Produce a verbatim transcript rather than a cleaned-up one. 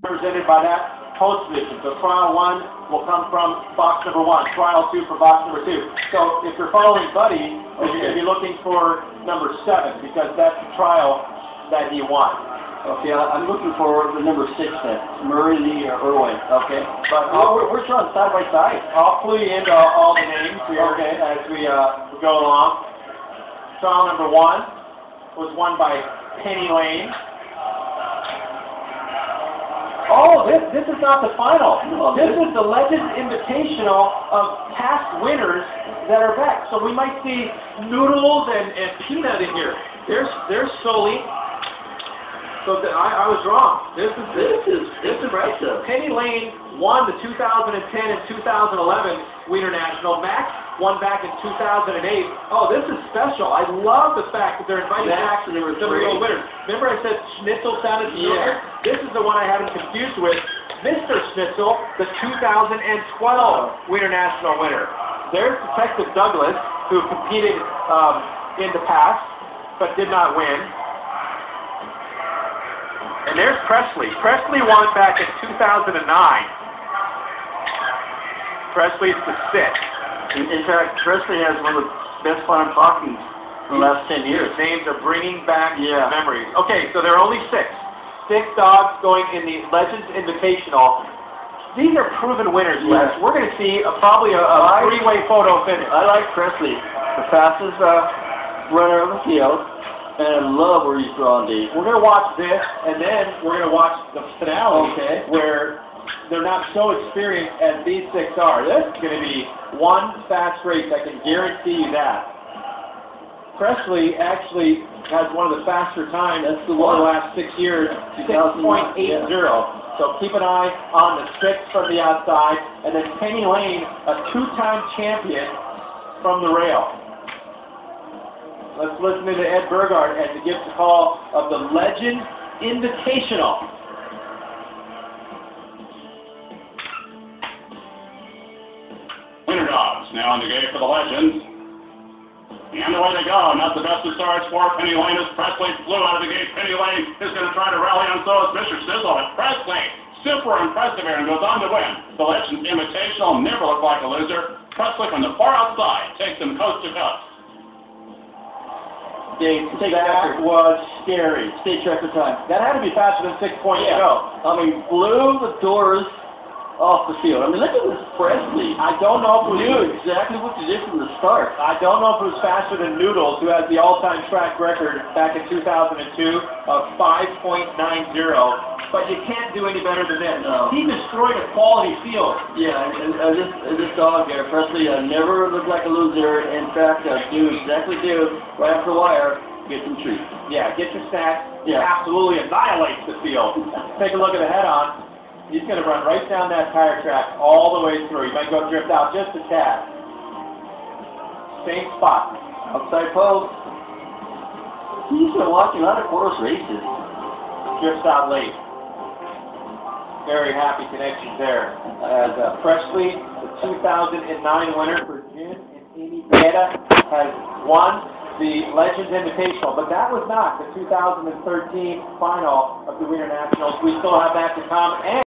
represented by that post position. So trial one will come from box number one, trial two for box number two. So if you're following Buddy, okay, you're going to be looking for number seven because that's the trial that he won. Okay, I'm looking for the number six then, Murray, Lee, or Irwin. Okay, but uh, we're, we're trying side by side. I'll clue you into all, all the names here, okay, as we uh, go along. Trial number one was won by Penny Lane. Oh, this this is not the final. Oh, this is the Legends Invitational of past winners that are back. So we might see Noodles and, and Peanut in here. There's there's Sully. So the, I, I was wrong. This is This is this is impressive. Penny Lane won the two thousand ten and two thousand eleven Wiener National. Max won back in two thousand eight. Oh, this is special. I love the fact that they're inviting back Max, there were some of the three. old winners. Remember I said Schnitzel sounded familiar? Yeah. This is the one I had him confused with. Mister Schnitzel, the two thousand twelve Wiener National winner. There's Detective Douglas, who competed um, in the past, but did not win. And there's Presley. Presley won back in two thousand nine. Presley's the sixth. In, in fact, Presley has one of the best farm talkies in the last ten years. Names are bringing back Yeah. memories. Okay, so there are only six. Six dogs going in the Legends Invitational. These are proven winners, Les. Yeah. We're going to see a, probably a, a three-way photo finish. I like Presley, the fastest uh, runner of the field, and I love where he's drawn these. We're going to watch this, and then we're going to watch the finale, Okay. where they're not so experienced as these six are. This is going to be one fast race. I can guarantee you that. Presley actually has one of the faster times That's the over one. the last six years, six point eight zero. So keep an eye on the six from the outside, and then Penny Lane, a two-time champion from the rail. Let's listen to Ed Burgard as he gives the call of the Legend Invitational. Winner dogs now in the gate for the Legends. And away they go. Not the best of starts for Penny Lane as Presley flew out of the gate. Penny Lane is going to try to rally on, so is Mister Sizzle. But Presley, super impressive here, and goes on to win. The Legends Invitational never looked like a loser. Presley from the far outside takes them coast to coast. Okay, take That record. was scary. State record time. That had to be faster than six point eight Yeah. oh. I mean, blew the doors off the field. I mean, look at this Presley. I don't know if it was Knew exactly what to do from the start. I don't know if it was faster than Noodles, who has the all-time track record back in two thousand two of five point nine zero, but you can't do any better than this. No. He destroyed a quality field. Yeah, and, and uh, this uh, this dog here, Presley, uh, never looked like a loser. In fact, uh, knew exactly do right off the wire, get some treats. Yeah, get your snacks. He Yeah. absolutely annihilates the field. Take a look at the head-on. He's going to run right down that tire track all the way through. He might go drift out just a tad. Same spot. Outside post. He's been watching a lot of horse races. Drifts out late. Very happy connection there. As uh, Presley, the two thousand nine winner for Jim and Amy Beta, has won the Legends Invitational, but that was not the two thousand thirteen final of the Wiener Nationals. We still have that to come. And